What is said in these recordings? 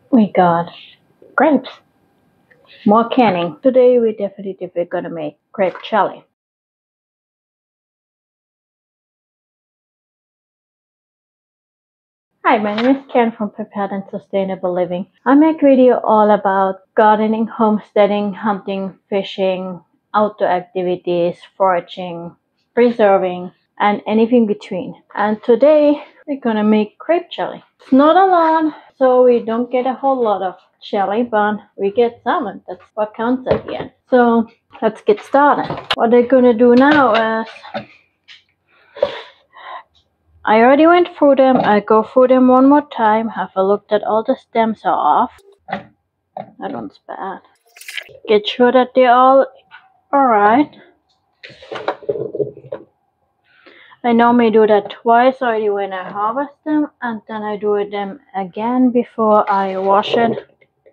We got grapes. More canning. Today we definitely gonna make grape jelly. Hi, my name is Karen from Prepared and Sustainable Living. I make video all about gardening, homesteading, hunting, fishing, outdoor activities, foraging, preserving, and anything between. And today we're gonna make grape jelly. It's not a lot, so we don't get a whole lot of jelly, but we get some, and that's what counts at the end. So let's get started. What I'm gonna do now is I already went through them. I go through them one more time. Have a look that all the stems are off. That one's bad. Get sure that they're all alright. I normally do that twice already when I harvest them, and then I do them again before I wash it.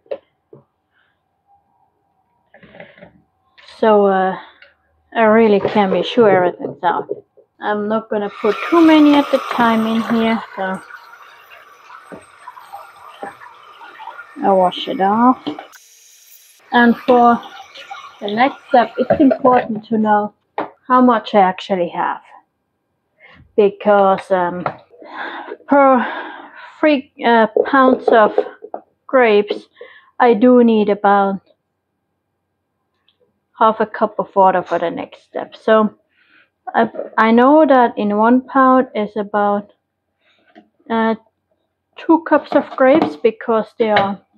So I really can be sure everything's out. I'm not gonna put too many at a time in here, so I wash it off. And for the next step, it's important to know how much I actually have, because per 3 pounds of grapes, I do need about half a cup of water for the next step. So I know that in 1 pound is about 2 cups of grapes, because they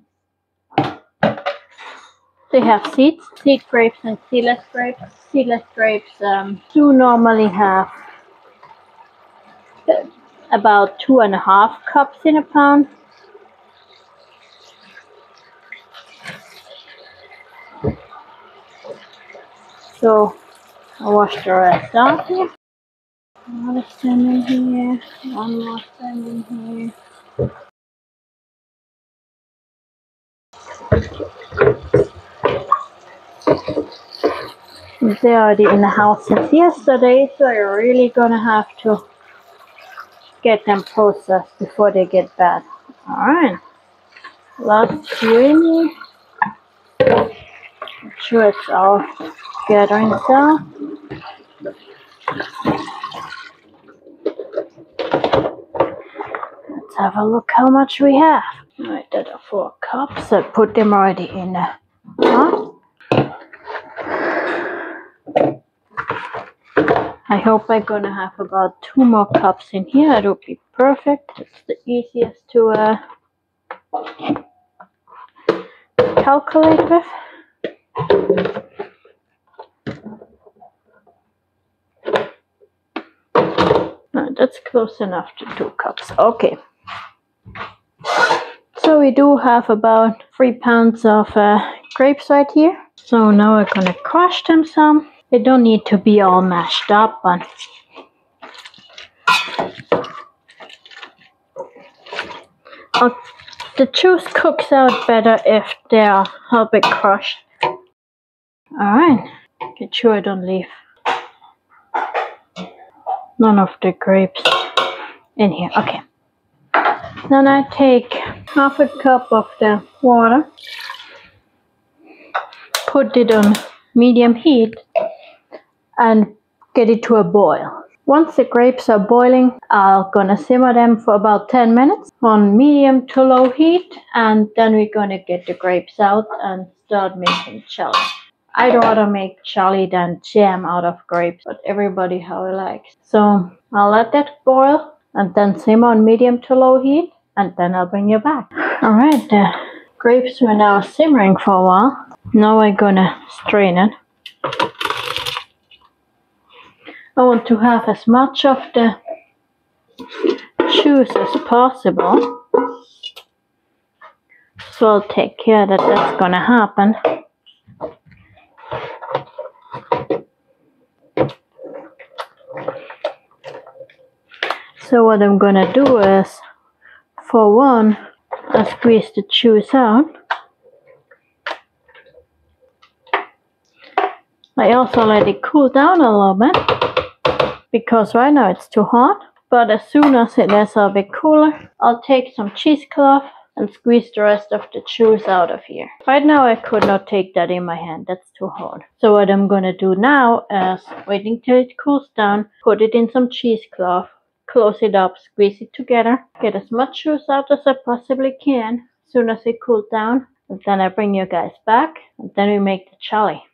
have seeds, seed grapes and seedless grapes. Seedless grapes do normally have about 2.5 cups in a pound. So I wash the rest off here. Another stem in here, one more stem in here. They're already in the house since yesterday, so you're really gonna have to get them processed before they get bad. Alright, last few in here. Make sure it's all gathering down. Let's have a look how much we have. Alright, that are 4 cups. I put them already in the pot. I hope I'm gonna have about 2 more cups in here. It would be perfect. It's the easiest to calculate with. That's close enough to 2 cups. Okay. So we do have about 3 pounds of grapes right here. So now we're gonna crush them some. They don't need to be all mashed up, but the juice cooks out better if they're a bit crushed. Alright, get sure I don't leave none of the grapes in here. Okay. Then I take half a cup of the water, put it on medium heat, and get it to a boil. Once the grapes are boiling, I'm gonna simmer them for about 10 minutes on medium to low heat, and then we're gonna get the grapes out and start making jelly. I'd rather make jelly than jam out of grapes, but everybody how it likes. So I'll let that boil and then simmer on medium to low heat, and then I'll bring you back. Alright, the grapes were now simmering for a while. Now I'm gonna strain it. I want to have as much of the juice as possible, so I'll take care that that's gonna happen. So what I'm gonna do is, for one, I squeeze the juice out. I also let it cool down a little bit, because right now it's too hot. But as soon as it is a bit cooler, I'll take some cheesecloth and squeeze the rest of the juice out of here. Right now I could not take that in my hand, that's too hard. So what I'm gonna do now is waiting till it cools down, put it in some cheesecloth, close it up, squeeze it together, get as much juice out as I possibly can as soon as it cools down, and then I bring you guys back, and then we make the jelly.